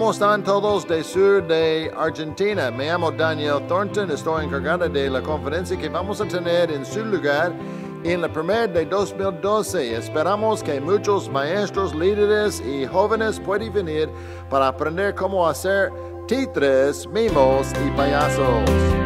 ¿Cómo están todos del sur de Argentina? Me llamo Daniel Thornton, estoy encargada de la conferencia que vamos a tener en su lugar en la primera de 2012. Esperamos que muchos maestros, líderes y jóvenes puedan venir para aprender cómo hacer títeres, mimos y payasos.